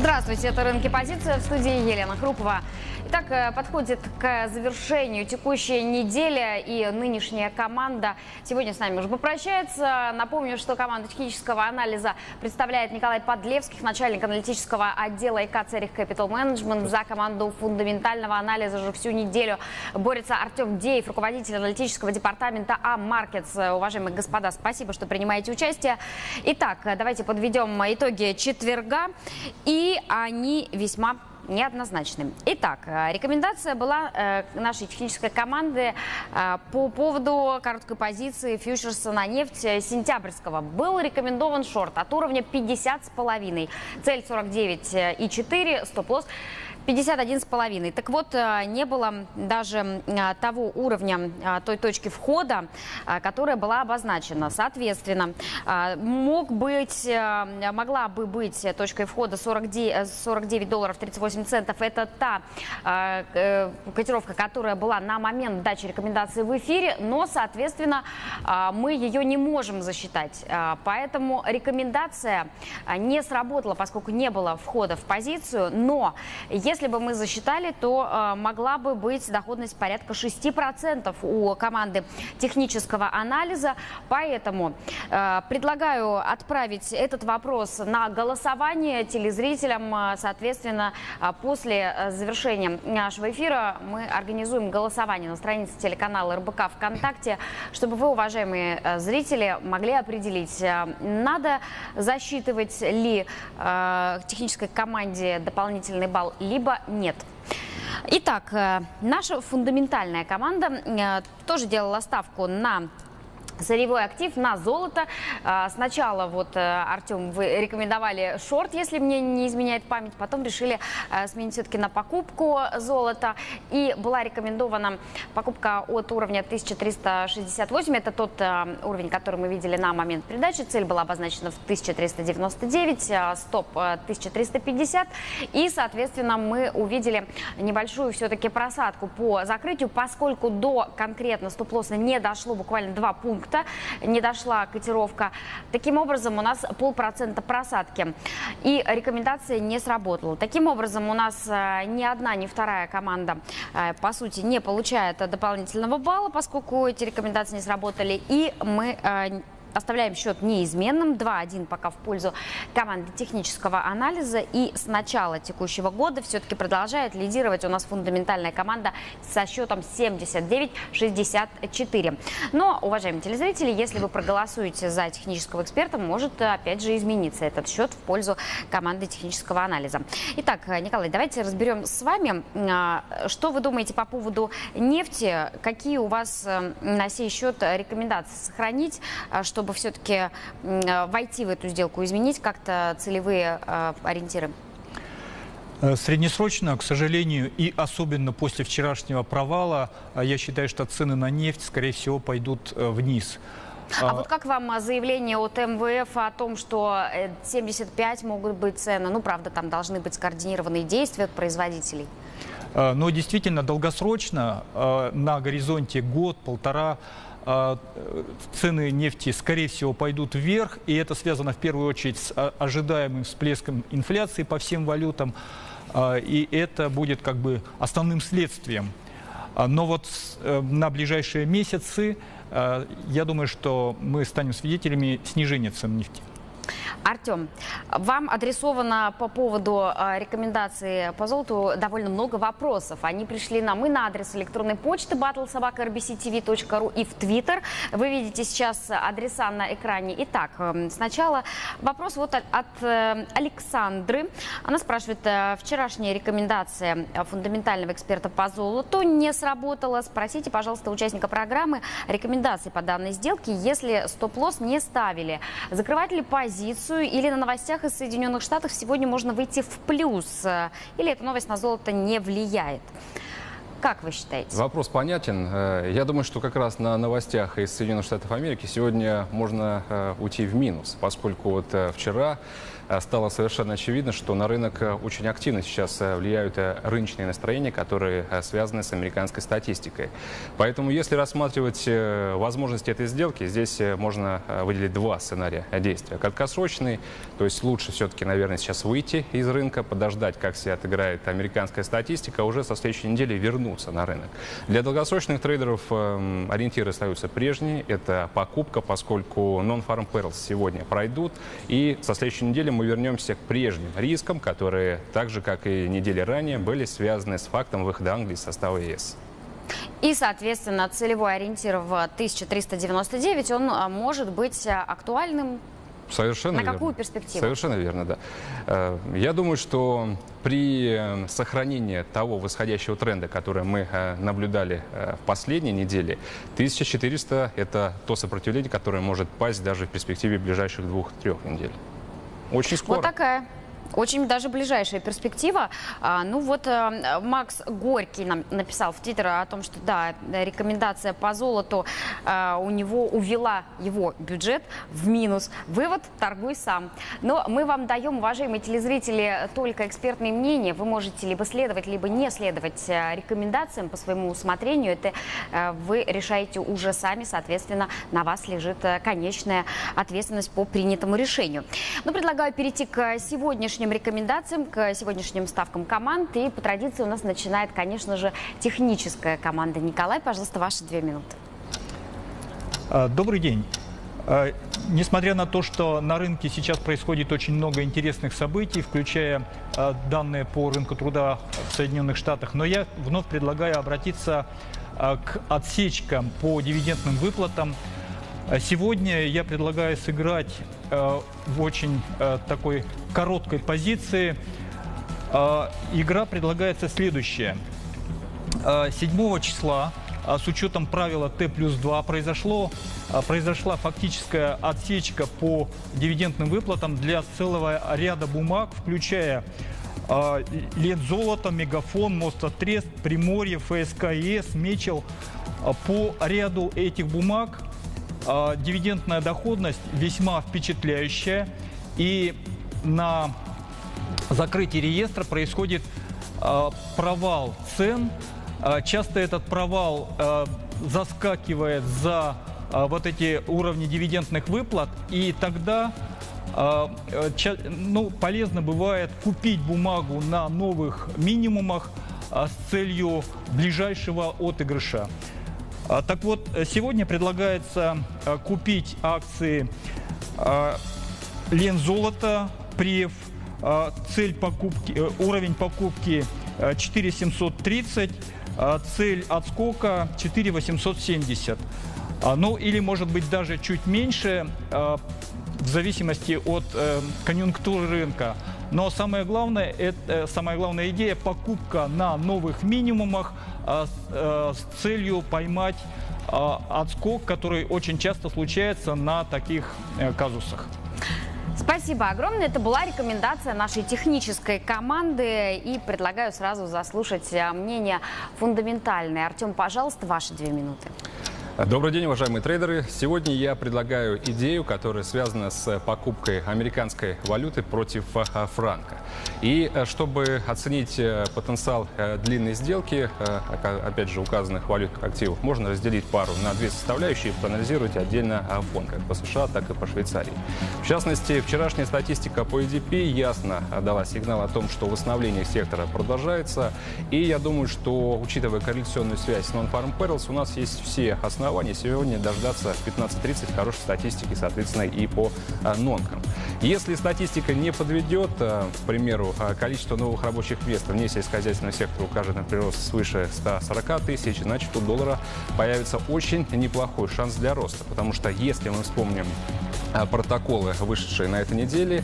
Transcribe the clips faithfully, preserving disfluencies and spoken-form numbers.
Здравствуйте, это «Рынки. Позиция», в студии Елена Хрупова. Итак, подходит к завершению текущая неделя, и нынешняя команда сегодня с нами уже попрощается. Напомню, что команда технического анализа представляет Николай Подлевских, начальник аналитического отдела ИК Церих Capital Management. За команду фундаментального анализа же всю неделю борется Артем Деев, руководитель аналитического департамента А-Маркетс. Уважаемые господа, спасибо, что принимаете участие. Итак, давайте подведем итоги четверга, и они весьма неоднозначным. Итак, рекомендация была э, нашей технической команды э, по поводу короткой позиции фьючерса на нефть сентябрьского. Был рекомендован шорт от уровня пятьдесят с половиной. Цель сорок девять и четыре, стоп-лосс пятьдесят один с половиной. Так вот, не было даже того уровня, той точки входа, которая была обозначена. Соответственно, мог быть, могла бы быть точкой входа сорок девять долларов тридцать восемь центов. Это та котировка, которая была на момент дачи рекомендации в эфире, но, соответственно, мы ее не можем засчитать. Поэтому рекомендация не сработала, поскольку не было входа в позицию. Но если Если бы мы засчитали, то э, могла бы быть доходность порядка шести процентов у команды технического анализа. Поэтому э, предлагаю отправить этот вопрос на голосование телезрителям. Соответственно, э, после завершения нашего эфира мы организуем голосование на странице телеканала эр бэ ка ВКонтакте, чтобы вы, уважаемые э, зрители, могли определить, э, надо засчитывать ли э, технической команде дополнительный балл, либо нет. Итак, наша фундаментальная команда тоже делала ставку на сырьевой актив, на золото. Сначала, вот, Артем, вы рекомендовали шорт, если мне не изменяет память, потом решили сменить все-таки на покупку золота. И была рекомендована покупка от уровня тысяча триста шестьдесят восемь. Это тот уровень, который мы видели на момент передачи. Цель была обозначена в тысяча триста девяносто девять, стоп тысяча триста пятьдесят. И, соответственно, мы увидели небольшую все-таки просадку по закрытию, поскольку до конкретно стоп-лосса не дошло буквально два пункта. Не дошла котировка. Таким образом, у нас полпроцента просадки. И рекомендация не сработала. Таким образом, у нас ни одна, ни вторая команда, по сути, не получает дополнительного балла, поскольку эти рекомендации не сработали. И мы оставляем счет неизменным. два один пока в пользу команды технического анализа. И с начала текущего года все-таки продолжает лидировать у нас фундаментальная команда со счетом семьдесят девять шестьдесят четыре. Но, уважаемые телезрители, если вы проголосуете за технического эксперта, может опять же измениться этот счет в пользу команды технического анализа. Итак, Николай, давайте разберем с вами, что вы думаете по поводу нефти, какие у вас на сей счет рекомендации сохранить, чтобы все-таки войти в эту сделку, изменить как-то целевые э, ориентиры? Среднесрочно, к сожалению, и особенно после вчерашнего провала, я считаю, что цены на нефть, скорее всего, пойдут вниз. А, а вот как вам заявление от эм вэ эф о том, что семьдесят пять могут быть цены? Ну, правда, там должны быть скоординированные действия от производителей. Но действительно, долгосрочно, на горизонте год-полтора, цены нефти, скорее всего, пойдут вверх, и это связано в первую очередь с ожидаемым всплеском инфляции по всем валютам, и это будет как бы основным следствием. Но вот на ближайшие месяцы, я думаю, что мы станем свидетелями снижения цен нефти. Артем, вам адресовано по поводу э, рекомендации по золоту довольно много вопросов. Они пришли нам и на адрес электронной почты батл собака эр би си ти ви точка ру и в Твиттер. Вы видите сейчас адреса на экране. Итак, э, сначала вопрос вот от, от э, Александры. Она спрашивает, э, вчерашняя рекомендация фундаментального эксперта по золоту не сработала. Спросите, пожалуйста, участника программы рекомендации по данной сделке, если стоп-лосс не ставили. Закрывать ли позицию? Или на новостях из Соединенных Штатов сегодня можно выйти в плюс? Или эта новость на золото не влияет? Как вы считаете? Вопрос понятен. Я думаю, что как раз на новостях из Соединенных Штатов Америки сегодня можно уйти в минус, поскольку вот вчера стало совершенно очевидно, что на рынок очень активно сейчас влияют рыночные настроения, которые связаны с американской статистикой. Поэтому, если рассматривать возможности этой сделки, здесь можно выделить два сценария действия. Краткосрочный, то есть лучше все-таки, наверное, сейчас выйти из рынка, подождать, как себя отыграет американская статистика, а уже со следующей недели вернуться на рынок. Для долгосрочных трейдеров ориентиры остаются прежние. Это покупка, поскольку non-farm payrolls сегодня пройдут, и со следующей недели мы вернемся к прежним рискам, которые, так же, как и недели ранее, были связаны с фактом выхода Англии из состава ЕС. И, соответственно, целевой ориентир в тысяча триста девяносто девять, он может быть актуальным? Совершенно На верно. какую перспективу? Совершенно верно, да. Я думаю, что при сохранении того восходящего тренда, который мы наблюдали в последней неделе, тысяча четыреста – это то сопротивление, которое может пасть даже в перспективе ближайших двух-трех недель. Очень скоро. Вот такая. Очень даже ближайшая перспектива. А, ну вот а, Макс Горький нам написал в Твиттер о том, что да, рекомендация по золоту а, у него увела его бюджет в минус. Вывод – торгуй сам. Но мы вам даем, уважаемые телезрители, только экспертные мнения. Вы можете либо следовать, либо не следовать а, рекомендациям по своему усмотрению. Это а, вы решаете уже сами, соответственно, на вас лежит а, конечная ответственность по принятому решению. Но предлагаю перейти к сегодняшнему рекомендациям, к сегодняшним ставкам команд. И по традиции у нас начинает, конечно же, техническая команда. Николай, пожалуйста, ваши две минуты. Добрый день. Несмотря на то, что на рынке сейчас происходит очень много интересных событий, включая данные по рынку труда в Соединенных Штатах, но я вновь предлагаю обратиться к отсечкам по дивидендным выплатам. Сегодня я предлагаю сыграть э, в очень э, такой короткой позиции. Э, игра предлагается следующая. Э, седьмого числа, э, с учетом правила Т плюс два, произошло, э, произошла фактическая отсечка по дивидендным выплатам для целого ряда бумаг, включая э, Лензолото, Мегафон, Мостотрест, Приморье, ФСК ЕС, Мечел. Э, по ряду этих бумаг дивидендная доходность весьма впечатляющая, и на закрытии реестра происходит э, провал цен. Э, часто этот провал э, заскакивает за э, вот эти уровни дивидендных выплат, и тогда э, ча, ну, полезно бывает купить бумагу на новых минимумах э, с целью ближайшего отыгрыша. Так вот, сегодня предлагается купить акции Лензолото, Прев, цель покупки, уровень покупки четыре тысячи семьсот тридцать, цель отскока четыре тысячи восемьсот семьдесят. Ну или может быть даже чуть меньше, в зависимости от конъюнктуры рынка. Но самое главное, это, самая главная идея – покупка на новых минимумах а, а, с целью поймать а, отскок, который очень часто случается на таких а, казусах. Спасибо огромное. Это была рекомендация нашей технической команды. И предлагаю сразу заслушать мнение фундаментальное. Артем, пожалуйста, ваши две минуты. Добрый день, уважаемые трейдеры. Сегодня я предлагаю идею, которая связана с покупкой американской валюты против франка. И чтобы оценить потенциал длинной сделки, опять же, указанных валютных активов, можно разделить пару на две составляющие и проанализировать отдельно фон, как по США, так и по Швейцарии. В частности, вчерашняя статистика по и ди пи ясно дала сигнал о том, что восстановление сектора продолжается. И я думаю, что, учитывая корреляционную связь с non-farm payrolls, у нас есть все основания сегодня дождаться в пятнадцать тридцать хорошей статистики, соответственно, и по нонкам. Если статистика не подведет, к примеру, количество новых рабочих мест вне сельскохозяйственного сектора укажет на прирост свыше ста сорока тысяч, значит, у доллара появится очень неплохой шанс для роста. Потому что если мы вспомним протоколы, вышедшие на этой неделе,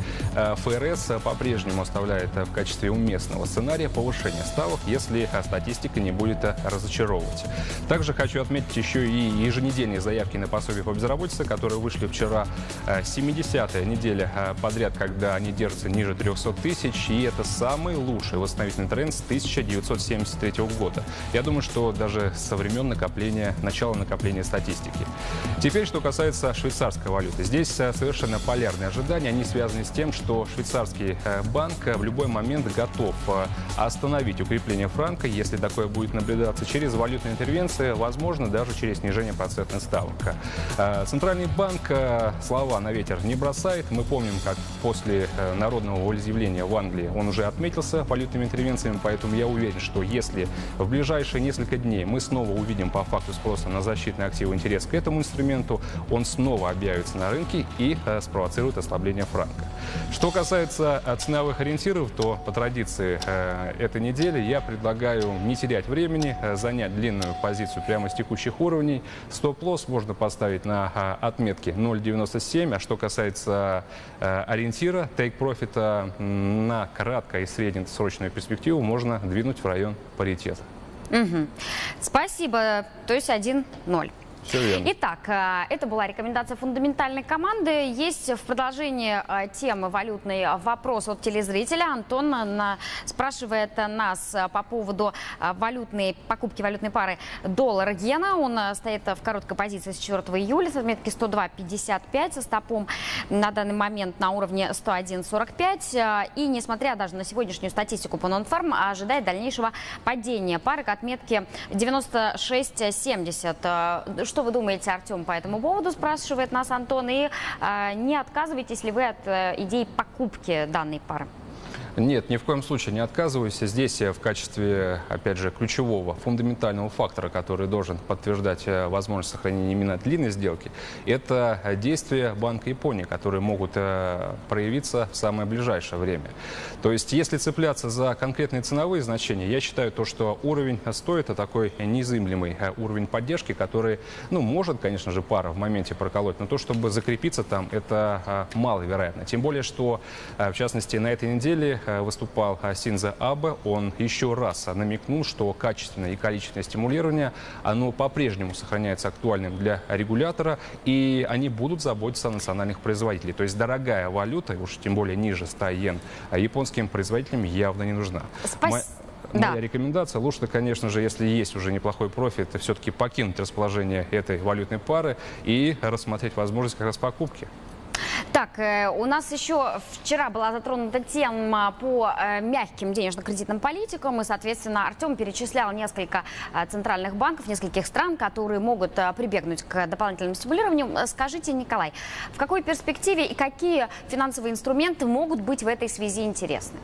ФРС по-прежнему оставляет в качестве уместного сценария повышение ставок, если статистика не будет разочаровывать. Также хочу отметить еще и еженедельные заявки на пособие по безработице, которые вышли вчера. семидесятая неделя подряд, когда они держатся ниже трёхсот тысяч, и это самый лучший восстановительный тренд с тысяча девятьсот семьдесят третьего года. Я думаю, что даже со времен накопления, начала накопления статистики. Теперь, что касается швейцарской валюты. Здесь совершенно полярные ожидания. Они связаны с тем, что швейцарский банк в любой момент готов остановить укрепление франка, если такое будет наблюдаться, через валютные интервенции, возможно, даже через снижение процентных ставок. Центральный банк слова на ветер не бросает. Мы помним, как после народного волеизъявления в Англии он уже отметился валютными интервенциями, поэтому я уверен, что если в ближайшие несколько дней мы снова увидим по факту спроса на защитные активы интерес к этому инструменту, он снова объявится на рынке и спровоцирует ослабление франка. Что касается ценовых ориентиров, то по традиции этой недели я предлагаю не терять времени, занять длинную позицию прямо с текущих уровней. Стоп-лосс можно поставить на отметке ноль девяносто семь, а что касается ориентира, тейк-профита на краткую и среднесрочную перспективу можно двинуть в район паритета. Угу. Спасибо. То есть один ноль. Все верно. Итак, это была рекомендация фундаментальной команды. Есть в продолжении темы валютный вопрос от телезрителя. Антон на, спрашивает нас по поводу валютной, покупки валютной пары доллар-иена. Он стоит в короткой позиции с четвёртого июля с отметки сто два пятьдесят пять, со стопом на данный момент на уровне сто один сорок пять. И несмотря даже на сегодняшнюю статистику по нон-фарм, ожидает дальнейшего падения пары к отметке девяносто шесть семьдесят. Что вы думаете, Артем, по этому поводу, спрашивает нас Антон, и э, не отказываетесь ли вы от э, идей покупки данной пары? Нет, ни в коем случае не отказываюсь. Здесь в качестве, опять же, ключевого, фундаментального фактора, который должен подтверждать возможность сохранения именно длинной сделки, это действия Банка Японии, которые могут проявиться в самое ближайшее время. То есть, если цепляться за конкретные ценовые значения, я считаю, то, что уровень сто – это такой незыблемый уровень поддержки, который, ну, может, конечно же, пара в моменте проколоть, но то, чтобы закрепиться там, это маловероятно. Тем более, что, в частности, на этой неделе выступал Синдзо Абе, он еще раз намекнул, что качественное и количественное стимулирование, оно по-прежнему сохраняется актуальным для регулятора, и они будут заботиться о национальных производителях. То есть дорогая валюта, уж тем более ниже ста йен, японским производителям явно не нужна. Спасибо. Моя да. рекомендация, лучше, конечно же, если есть уже неплохой профит, все-таки покинуть расположение этой валютной пары и рассмотреть возможность как раз покупки. Так, у нас еще вчера была затронута тема по мягким денежно-кредитным политикам, и, соответственно, Артем перечислял несколько центральных банков, нескольких стран, которые могут прибегнуть к дополнительным стимулированиям. Скажите, Николай, в какой перспективе и какие финансовые инструменты могут быть в этой связи интересны?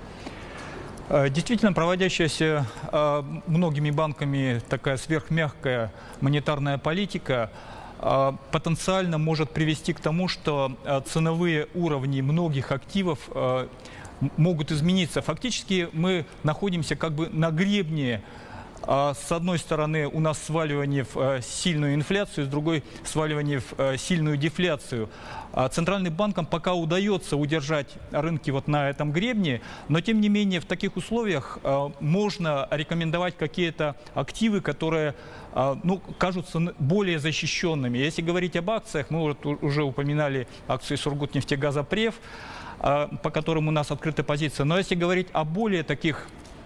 Действительно, проводящаяся многими банками такая сверхмягкая монетарная политика потенциально может привести к тому, что ценовые уровни многих активов могут измениться. Фактически мы находимся как бы на гребне. С одной стороны, у нас сваливание в сильную инфляцию, с другой сваливание в сильную дефляцию. Центральным банкам пока удается удержать рынки вот на этом гребне, но тем не менее в таких условиях можно рекомендовать какие-то активы, которые, ну, кажутся более защищенными. Если говорить об акциях, мы вот уже упоминали акции Сургутнефтегазопрев, по которым у нас открыта позиция. Но если говорить о более таких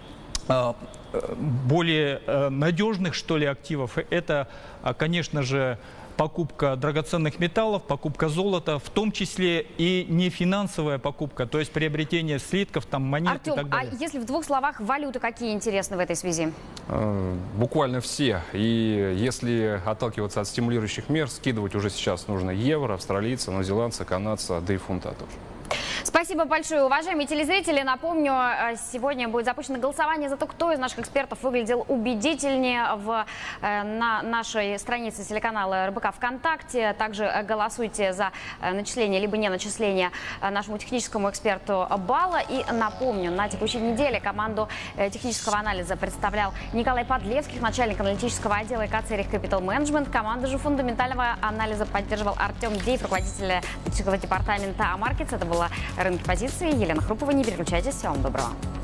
более надежных, что ли, активов, это, конечно же, покупка драгоценных металлов, покупка золота, в том числе и не финансовая покупка, то есть приобретение слитков, там, монет. Артем, и так далее. А если в двух словах, валюты какие интересны в этой связи? Буквально все. И если отталкиваться от стимулирующих мер, скидывать уже сейчас нужно евро, австралийца, новозеландца, канадца, да и фунта тоже. Спасибо большое, уважаемые телезрители. Напомню, сегодня будет запущено голосование за то, кто из наших экспертов выглядел убедительнее в, на нашей странице телеканала РБК ВКонтакте. Также голосуйте за начисление либо не начисление нашему техническому эксперту балла. И напомню, на текущей неделе команду технического анализа представлял Николай Подлевских, начальник аналитического отдела Экоцерих Capital Management. Команду же фундаментального анализа поддерживал Артем Деев, руководитель аналитического департамента Амаркетс. Это была «Рынки позиции». Елена Хрупова. Не переключайтесь. Всего вам доброго.